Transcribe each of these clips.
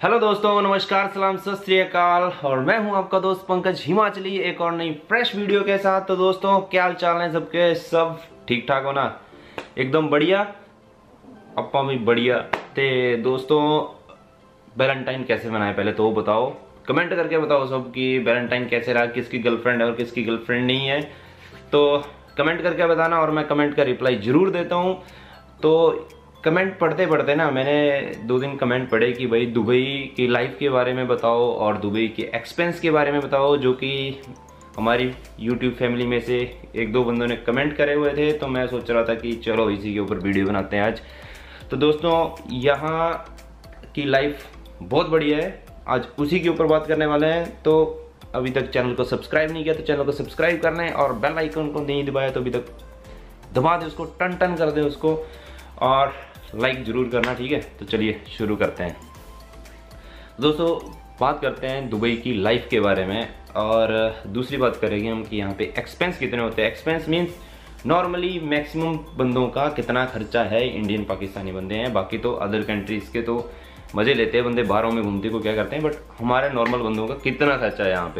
Hello दोस्तों, नमस्कार, सलाम, सत श्री अकाल। और मैं हूं आपका दोस्त पंकज हिमाचली, एक और नई फ्रेश वीडियो के साथ। तो दोस्तों, क्या हाल चाल है सबके? सब ठीक ठाक हो ना? एकदम बढ़िया, अपा भी बढ़िया। ते दोस्तों, वैलेंटाइन कैसे मनाए पहले तो वो बताओ, कमेंट करके बताओ सब कि वैलेंटाइन कैसे रहा, किसकी गर्लफ्रेंड है और किसकी गर्लफ्रेंड नहीं है। तो कमेंट करके बताना और मैं कमेंट का रिप्लाई जरूर देता हूँ। तो कमेंट पढ़ते पढ़ते ना मैंने 2 दिन कमेंट पढ़े कि भाई दुबई की लाइफ के बारे में बताओ और दुबई के एक्सपेंस के बारे में बताओ, जो कि हमारी यूट्यूब फैमिली में से 1-2 बंदों ने कमेंट करे हुए थे। तो मैं सोच रहा था कि चलो इसी के ऊपर वीडियो बनाते हैं आज। तो दोस्तों, यहाँ की लाइफ बहुत बढ़िया है, आज उसी के ऊपर बात करने वाले हैं। तो अभी तक चैनल को सब्सक्राइब नहीं किया तो चैनल को सब्सक्राइब करना है, और बेल आइकन को नहीं दबाया तो अभी तक दबा दे उसको, टन टन कर दे उसको, और लाइक जरूर करना, ठीक है। तो चलिए शुरू करते हैं। दोस्तों, बात करते हैं दुबई की लाइफ के बारे में, और दूसरी बात करेंगे हम कि यहाँ पे एक्सपेंस कितने होते हैं। एक्सपेंस मीन्स नॉर्मली मैक्सिमम बंदों का कितना खर्चा है। इंडियन पाकिस्तानी बंदे हैं, बाकी तो अदर कंट्रीज के तो मजे लेते हैं बंदे, बाहरों में घूमते को क्या करते हैं, बट हमारे नॉर्मल बंदों का कितना खर्चा है यहाँ पे।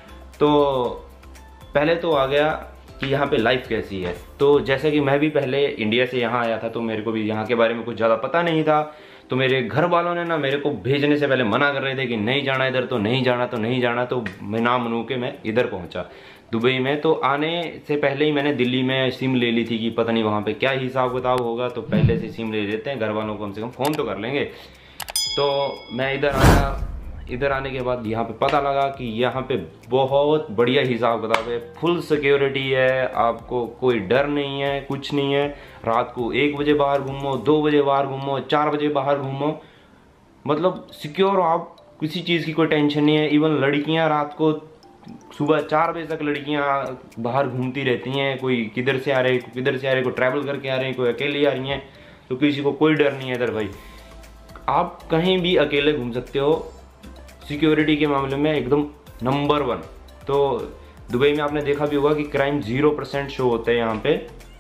तो पहले तो आ गया कि यहाँ पे लाइफ कैसी है। तो जैसे कि मैं भी पहले इंडिया से यहाँ आया था, तो मेरे को भी यहाँ के बारे में कुछ ज़्यादा पता नहीं था। तो मेरे घर वालों ने ना मेरे को भेजने से पहले मना कर रहे थे कि नहीं जाना इधर, तो नहीं जाना, तो नहीं जाना। तो मैं ना मनू के मैं इधर पहुँचा दुबई में। तो आने से पहले ही मैंने दिल्ली में सिम ले ली थी कि पता नहीं वहाँ पर क्या हिसाब किताब होगा, तो पहले से सिम ले लेते हैं, घर वालों को कम से कम फ़ोन तो कर लेंगे। तो मैं इधर आया, इधर आने के बाद यहाँ पे पता लगा कि यहाँ पे बहुत बढ़िया हिसाब किताब है, फुल सिक्योरिटी है, आपको कोई डर नहीं है, कुछ नहीं है। रात को 1 बजे बाहर घूमो, 2 बजे बाहर घूमो, 4 बजे बाहर घूमो, मतलब सिक्योर, आप किसी चीज़ की कोई टेंशन नहीं है। इवन लड़कियाँ रात को सुबह 4 बजे तक लड़कियाँ बाहर घूमती रहती हैं, कोई किधर से आ रहे, किधर से आ रहे, कोई ट्रैवल करके आ रहे हैं, कोई अकेले आ रही हैं। तो किसी को कोई डर नहीं है इधर भाई, आप कहीं भी अकेले घूम सकते हो। सिक्योरिटी के मामले में एकदम नंबर 1। तो दुबई में आपने देखा भी होगा कि क्राइम 0% शो होते हैं यहाँ पे।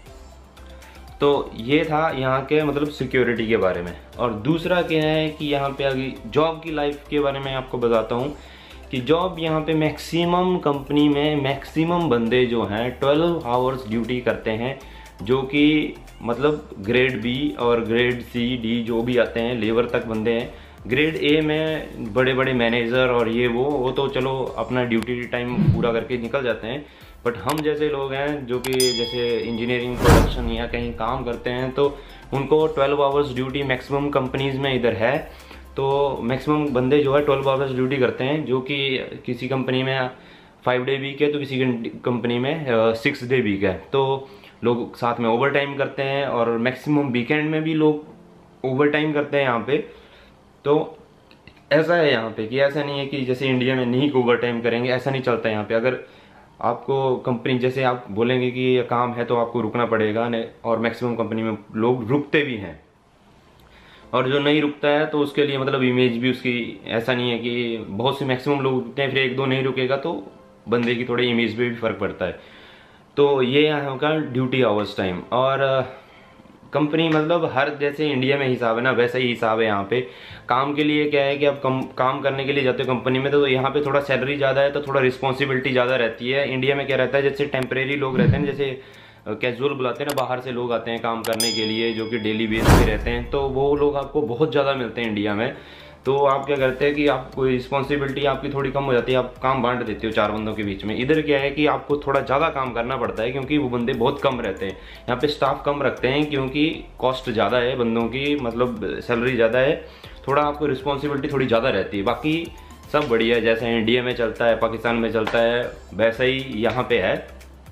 तो ये था यहाँ के मतलब सिक्योरिटी के बारे में। और दूसरा क्या है कि यहाँ पे अभी जॉब की लाइफ के बारे में आपको बताता हूँ कि जॉब यहाँ पे मैक्सिमम कंपनी में मैक्सिमम बंदे जो हैं 12 आवर्स ड्यूटी करते हैं, जो कि मतलब ग्रेड बी और ग्रेड सी डी जो भी आते हैं लेबर तक बंदे हैं। ग्रेड ए में बड़े बड़े मैनेजर और ये वो तो चलो अपना ड्यूटी टाइम पूरा करके निकल जाते हैं। बट हम जैसे लोग हैं जो कि जैसे इंजीनियरिंग प्रोडक्शन या कहीं काम करते हैं, तो उनको 12 आवर्स ड्यूटी मैक्सिमम कंपनीज़ में इधर है। तो मैक्सिमम बंदे जो है 12 आवर्स ड्यूटी करते हैं, जो कि किसी कंपनी में 5 डे वीक है तो किसी कंपनी में 6 डे वीक है। तो लोग साथ में ओवर टाइम करते हैं, और मैक्सिमम वीकेंड में भी लोग ओवर टाइम करते हैं यहाँ पे। तो ऐसा है यहाँ पे कि ऐसा नहीं है कि जैसे इंडिया में नहीं ओवर टाइम करेंगे, ऐसा नहीं चलता यहाँ पे। अगर आपको कंपनी जैसे आप बोलेंगे कि ये काम है तो आपको रुकना पड़ेगा, और मैक्सिमम कंपनी में लोग रुकते भी हैं। और जो नहीं रुकता है तो उसके लिए मतलब इमेज भी उसकी ऐसा नहीं है कि बहुत से मैक्सिमम लोग रुकते हैं, फिर 1-2 नहीं रुकेगा तो बंदे की थोड़ी इमेज पे भी फर्क पड़ता है। तो ये यहाँ का ड्यूटी आवर्स टाइम। और कंपनी मतलब हर जैसे इंडिया में हिसाब है ना, वैसा ही हिसाब है यहाँ पे। काम के लिए क्या है कि आप काम करने के लिए जाते हो कंपनी में, तो यहाँ पे थोड़ा सैलरी ज़्यादा है तो थोड़ा रिस्पॉन्सिबिलिटी ज़्यादा रहती है। इंडिया में क्या रहता है, जैसे टेम्परेरी लोग रहते हैं, जैसे कैजुअल बुलाते हैं ना, बाहर से लोग आते हैं काम करने के लिए जो कि डेली बेस पे रहते हैं, तो वो लोग आपको बहुत ज़्यादा मिलते हैं इंडिया में। तो आप क्या करते हैं कि आपको रिस्पॉन्सिबिलिटी आपकी थोड़ी कम हो जाती है, आप काम बांट देते हो 4 बंदों के बीच में। इधर क्या है कि आपको थोड़ा ज़्यादा काम करना पड़ता है, क्योंकि वो बंदे बहुत कम रहते हैं। यहाँ पे स्टाफ कम रखते हैं क्योंकि कॉस्ट ज़्यादा है बंदों की, मतलब सैलरी ज़्यादा है, थोड़ा आपको रिस्पॉन्सिबिलिटी थोड़ी ज़्यादा रहती है। बाकी सब बढ़िया है, जैसा इंडिया में चलता है, पाकिस्तान में चलता है, वैसा ही यहाँ पे है,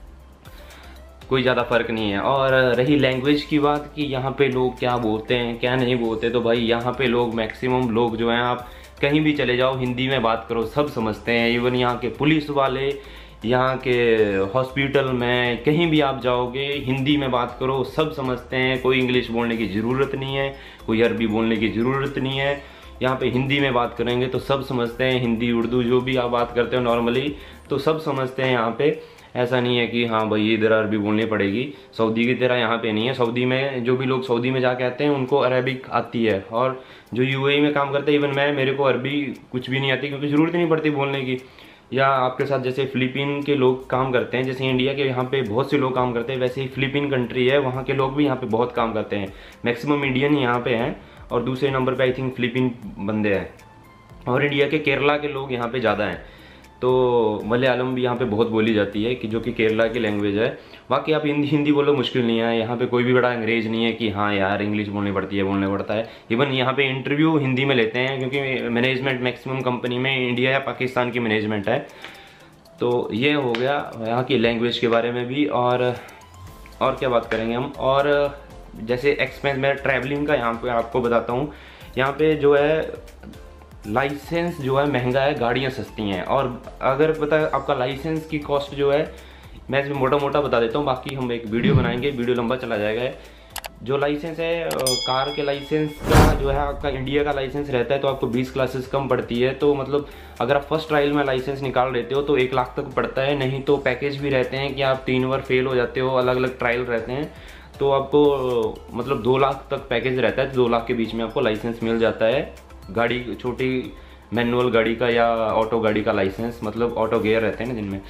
कोई ज़्यादा फ़र्क नहीं है। और रही लैंग्वेज की बात कि यहाँ पे लोग क्या बोलते हैं क्या नहीं बोलते, तो भाई यहाँ पे लोग मैक्सिमम लोग जो हैं, आप कहीं भी चले जाओ हिंदी में बात करो सब समझते हैं। इवन यहाँ के पुलिस वाले, यहाँ के हॉस्पिटल में, कहीं भी आप जाओगे हिंदी में बात करो सब समझते हैं। कोई इंग्लिश बोलने की ज़रूरत नहीं है, कोई अरबी बोलने की ज़रूरत नहीं है। यहाँ पे हिंदी में बात करेंगे तो सब समझते हैं, हिंदी उर्दू जो भी आप बात करते हो नॉर्मली तो सब समझते हैं यहाँ पे। ऐसा नहीं है कि हाँ भाई इधर अरबी बोलनी पड़ेगी। सऊदी की तरह यहाँ पे नहीं है। सऊदी में जो भी लोग सऊदी में जाके आते हैं उनको अरबिक आती है, और जो यूएई में काम करते हैं, इवन मैं, मेरे को अरबी कुछ भी नहीं आती, क्योंकि ज़रूरत नहीं पड़ती बोलने की। या आपके साथ जैसे फिलीपीन के लोग काम करते हैं, जैसे इंडिया के यहाँ पे बहुत से लोग काम करते हैं, वैसे ही फिलीपीन कंट्री है, वहाँ के लोग भी यहाँ पे बहुत काम करते हैं। मैक्सिमम इंडियन यहाँ पे हैं, और दूसरे नंबर पे आई थिंक फिलीपीन बंदे हैं, और इंडिया के केरला के लोग यहाँ पे ज़्यादा हैं। तो मलयालम भी यहाँ पे बहुत बोली जाती है, कि जो कि केरला की लैंग्वेज है। बाकी आप हिंदी बोलो, मुश्किल नहीं है। यहाँ पे कोई भी बड़ा अंग्रेज नहीं है कि हाँ यार इंग्लिश बोलनी पड़ती है, बोलना पड़ता है। इवन यहाँ पे इंटरव्यू हिंदी में लेते हैं, क्योंकि मैनेजमेंट मैक्सिमम कंपनी में इंडिया या पाकिस्तान की मैनेजमेंट है। तो ये हो गया यहाँ की लैंग्वेज के बारे में भी। और क्या बात करेंगे हम। और जैसे एक्सपेंस, मैं ट्रैवलिंग का यहाँ पे आपको बताता हूँ। यहाँ पे जो है लाइसेंस जो है महंगा है, गाड़ियाँ सस्ती हैं। और अगर पता है आपका लाइसेंस की कॉस्ट जो है, मैं इसमें मोटा मोटा बता देता हूँ, बाकी हम एक वीडियो बनाएंगे, वीडियो लंबा चला जाएगा। जो लाइसेंस है कार के लाइसेंस का जो है, आपका इंडिया का लाइसेंस रहता है तो आपको 20 क्लासेस कम पड़ती है। तो मतलब अगर आप फर्स्ट ट्रायल में लाइसेंस निकाल लेते हो तो 1 लाख तक पड़ता है। नहीं तो पैकेज भी रहते हैं कि आप 3 बार फेल हो जाते हो, अलग अलग ट्रायल रहते हैं, तो आपको मतलब 2 लाख तक पैकेज रहता है। 2 लाख के बीच में आपको लाइसेंस मिल जाता है, गाड़ी छोटी मैनुअल गाड़ी का या ऑटो गाड़ी का लाइसेंस, मतलब ऑटो गियर रहते हैं ना जिनमें।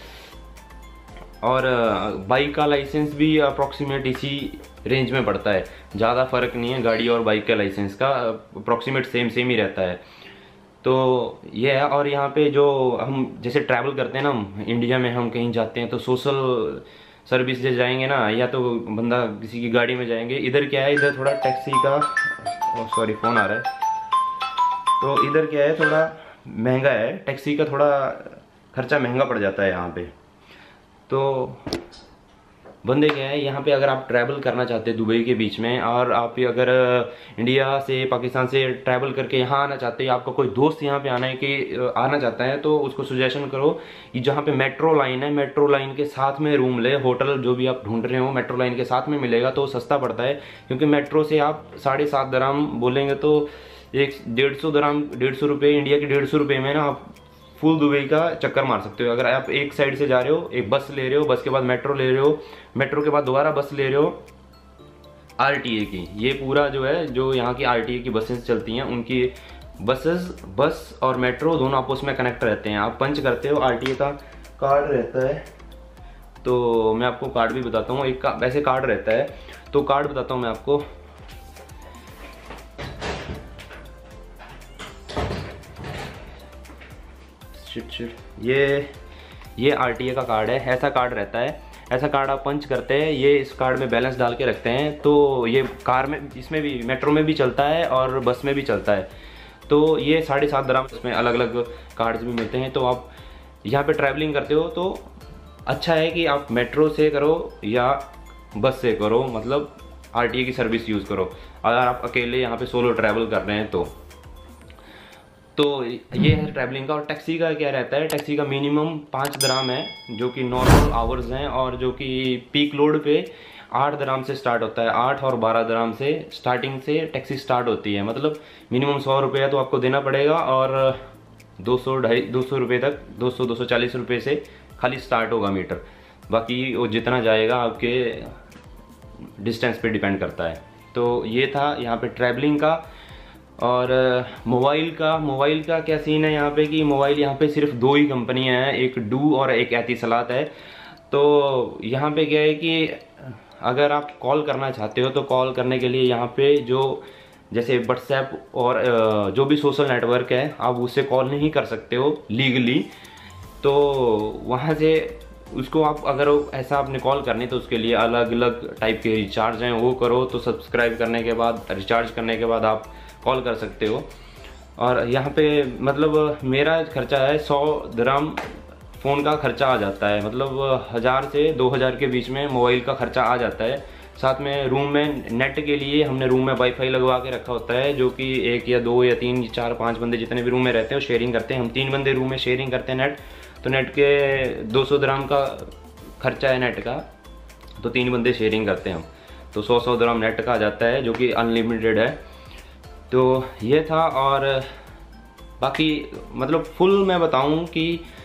और बाइक का लाइसेंस भी अप्रॉक्सीमेट इसी रेंज में पड़ता है, ज़्यादा फर्क नहीं है गाड़ी और बाइक के लाइसेंस का, अप्रॉक्सीमेट सेम ही रहता है। तो ये है। और यहाँ पे जो हम जैसे ट्रैवल करते हैं ना, हम इंडिया में हम कहीं जाते हैं तो सोशल सर्विस से जाएंगे ना, या तो बंदा किसी की गाड़ी में जाएंगे। इधर क्या है, इधर थोड़ा टैक्सी का, सॉरी फ़ोन आ रहा है, तो इधर क्या है थोड़ा महंगा है, टैक्सी का थोड़ा खर्चा महंगा पड़ जाता है यहाँ पे। तो बंदे क्या है यहाँ पे, अगर आप ट्रैवल करना चाहते हैं दुबई के बीच में, और आप अगर इंडिया से पाकिस्तान से ट्रैवल करके यहाँ आना चाहते हैं, आपका कोई दोस्त यहाँ पे आना चाहता है, तो उसको सजेशन करो कि जहाँ पे मेट्रो लाइन है, मेट्रो लाइन के साथ में रूम ले। होटल जो भी आप ढूंढ रहे हो मेट्रो लाइन के साथ में मिलेगा तो सस्ता पड़ता है, क्योंकि मेट्रो से आप 7.5 दराम बोलेंगे तो 150 दराम, 150 रुपये, इंडिया के 150 रुपये में ना आप फुल दुबई का चक्कर मार सकते हो। अगर आप एक साइड से जा रहे हो, एक बस ले रहे हो, बस के बाद मेट्रो ले रहे हो, मेट्रो के बाद दोबारा बस ले रहे हो आरटीए की, ये पूरा जो है, जो यहाँ की आरटीए की बसेस चलती हैं, उनकी बस और मेट्रो दोनों आपस में कनेक्ट रहते हैं। आप पंच करते हो, आरटीए का कार्ड रहता है, तो मैं आपको कार्ड भी बताता हूँ। एक वैसे कार्ड रहता है, तो कार्ड बताता हूँ मैं आपको। ये आरटीए का कार्ड है, ऐसा कार्ड रहता है। ऐसा कार्ड आप पंच करते हैं, ये इस कार्ड में बैलेंस डाल के रखते हैं, तो ये कार में, इसमें भी, मेट्रो में भी चलता है और बस में भी चलता है। तो ये 7.5 दराम, इसमें अलग अलग कार्ड्स भी मिलते हैं। तो आप यहाँ पे ट्रैवलिंग करते हो तो अच्छा है कि आप मेट्रो से करो या बस से करो, मतलब आरटीए की सर्विस यूज़ करो। अगर आप अकेले यहाँ पे सोलो ट्रैवल कर रहे हैं तो ये है ट्रैवलिंग का। और टैक्सी का क्या रहता है, टैक्सी का मिनिमम 5 दराम है, जो कि नॉर्मल आवर्स हैं, और जो कि पीक लोड पे 8 दराम से स्टार्ट होता है। 8 और 12 दराम से स्टार्टिंग से टैक्सी स्टार्ट होती है। मतलब मिनिमम 100 रुपये तो आपको देना पड़ेगा, और 200 रुपये तक, 240 रुपये से खाली स्टार्ट होगा मीटर। बाकी वो जितना जाएगा आपके डिस्टेंस पे डिपेंड करता है। तो ये था यहाँ पे ट्रैवलिंग का। और मोबाइल का क्या सीन है यहाँ पे, कि मोबाइल यहाँ पे सिर्फ 2 ही कंपनियाँ हैं, एक डू और एक एतिसलात है। तो यहाँ पे क्या है कि अगर आप कॉल करना चाहते हो तो कॉल करने के लिए यहाँ पे जो जैसे व्हाट्सएप और जो भी सोशल नेटवर्क है, आप उससे कॉल नहीं कर सकते हो लीगली। तो वहाँ से उसको आप, अगर ऐसा आपने कॉल करनी तो उसके लिए अलग अलग टाइप के रिचार्ज हैं, वो करो। तो सब्सक्राइब करने के बाद, रिचार्ज करने के बाद आप कॉल कर सकते हो। और यहाँ पे मतलब मेरा खर्चा है 100 दराम फ़ोन का खर्चा आ जाता है, मतलब 1000 से 2000 के बीच में मोबाइल का खर्चा आ जाता है। साथ में रूम में नेट के लिए हमने रूम में वाईफाई लगवा के रखा होता है, जो कि 1 या 2 या 3 या 4 5 बंदे जितने भी रूम में रहते हैं वो शेयरिंग करते हैं। हम 3 बंदे रूम में शेयरिंग करते हैं नेट, तो नेट के 200 दराम का खर्चा है नेट का, तो 3 बंदे शेयरिंग करते हैं हम, तो 100 दराम नेट का आ जाता है, जो कि अनलिमिटेड है। तो ये था। और बाकी मतलब फुल मैं बताऊं कि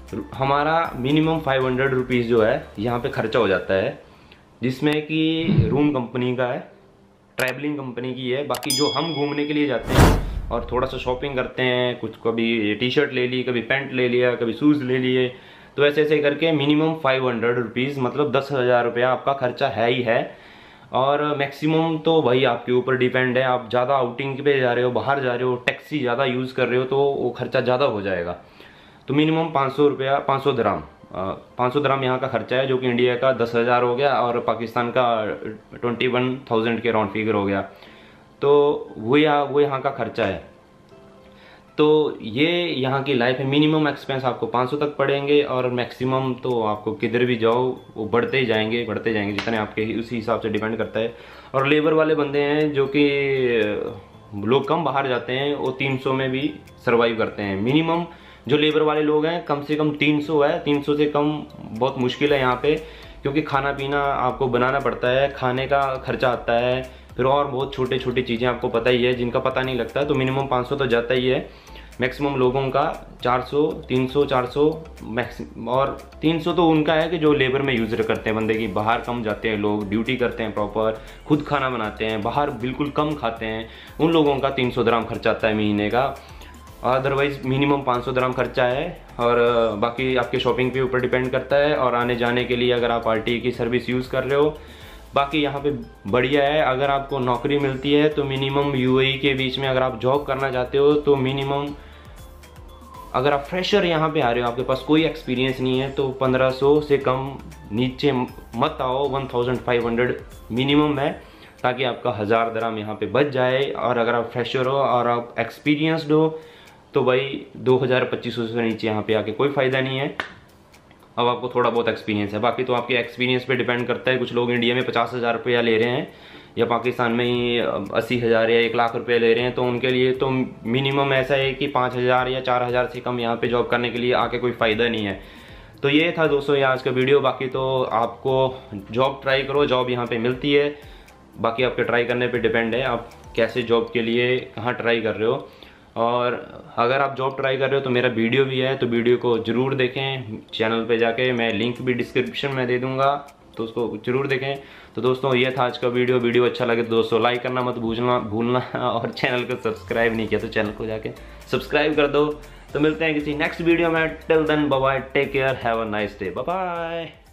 हमारा मिनिमम 500 रुपीज़ जो है यहाँ पे खर्चा हो जाता है, जिसमें कि रूम कंपनी का है, ट्रैवलिंग कंपनी की है। बाकी जो हम घूमने के लिए जाते हैं और थोड़ा सा शॉपिंग करते हैं, कुछ कभी टी शर्ट ले ली, कभी पैंट ले लिया, कभी शूज़ ले लिए, तो ऐसे ऐसे करके मिनिमम 500 रुपीज़ मतलब 10,000 रुपया आपका खर्चा है ही है। और मैक्सिमम तो भाई आपके ऊपर डिपेंड है, आप ज़्यादा आउटिंग पे जा रहे हो, बाहर जा रहे हो, टैक्सी ज़्यादा यूज़ कर रहे हो तो वो खर्चा ज़्यादा हो जाएगा। तो मिनिमम 500 रुपया, 500 दराम 500 दराम यहाँ का खर्चा है, जो कि इंडिया का 10,000 हो गया और पाकिस्तान का 21,000 के राउंड फिगर हो गया। तो वो यहाँ का खर्चा है। तो ये यहाँ की लाइफ है। मिनिमम एक्सपेंस आपको 500 तक पड़ेंगे और मैक्सिमम तो आपको किधर भी जाओ वो बढ़ते ही जाएंगे जितने आपके उसी हिसाब से डिपेंड करता है। और लेबर वाले बंदे हैं जो कि लोग कम बाहर जाते हैं, वो 300 में भी सर्वाइव करते हैं। मिनिमम जो लेबर वाले लोग हैं कम से कम 300 है, 300 से कम बहुत मुश्किल है यहाँ पे, क्योंकि खाना पीना आपको बनाना पड़ता है, खाने का खर्चा आता है, फिर और बहुत छोटे छोटी चीज़ें आपको पता ही है जिनका पता नहीं लगता। तो मिनिमम 500 तो जाता ही है। मैक्सिमम लोगों का 400, 300, 400 मैक्सिमम, और 300 तो उनका है कि जो लेबर में यूज़ करते हैं बंदे की, बाहर कम जाते हैं लोग, ड्यूटी करते हैं प्रॉपर, खुद खाना बनाते हैं, बाहर बिल्कुल कम खाते हैं, उन लोगों का 300 दराम खर्चा आता है महीने का। अदरवाइज़ मिनिमम 500 दराम खर्चा है। और बाकी आपके शॉपिंग के ऊपर डिपेंड करता है। और आने जाने के लिए अगर आप RTE की सर्विस यूज़ कर रहे हो, बाकी यहाँ पे बढ़िया है। अगर आपको नौकरी मिलती है तो मिनिमम UAE के बीच में अगर आप जॉब करना चाहते हो तो मिनिमम, अगर आप फ्रेशर यहाँ पे आ रहे हो, आपके पास कोई एक्सपीरियंस नहीं है, तो 1500 से कम नीचे मत आओ, 1500 मिनिमम है, ताकि आपका 1000 दराम यहाँ पे बच जाए। और अगर आप फ्रेशर हो और आप एक्सपीरियंसड हो तो भाई 2000-2500 से नीचे यहाँ पे आके कोई फ़ायदा नहीं है। अब आपको थोड़ा बहुत एक्सपीरियंस है, बाकी तो आपके एक्सपीरियंस पे डिपेंड करता है। कुछ लोग इंडिया में 50,000 रुपया ले रहे हैं या पाकिस्तान में ही 80,000 या 1 लाख रुपये ले रहे हैं, तो उनके लिए तो मिनिमम ऐसा है कि 5,000 या 4,000 से कम यहाँ पे जॉब करने के लिए आके कोई फ़ायदा नहीं है। तो ये था दोस्तों ये आज का वीडियो। बाकी तो आपको जॉब ट्राई करो, जॉब यहाँ पे मिलती है, बाकी आपके ट्राई करने पे डिपेंड है आप कैसे जॉब के लिए कहाँ ट्राई कर रहे हो। और अगर आप जॉब ट्राई कर रहे हो तो मेरा वीडियो भी है, तो वीडियो को ज़रूर देखें चैनल पे जाके, मैं लिंक भी डिस्क्रिप्शन में दे दूँगा, तो उसको ज़रूर देखें। तो दोस्तों ये था आज का वीडियो अच्छा लगे तो दोस्तों लाइक करना मत भूलना और चैनल को सब्सक्राइब नहीं किया तो चैनल को जाके सब्सक्राइब कर दो। तो मिलते हैं किसी नेक्स्ट वीडियो में। Till then bye bye, take care, have a nice day, bye bye.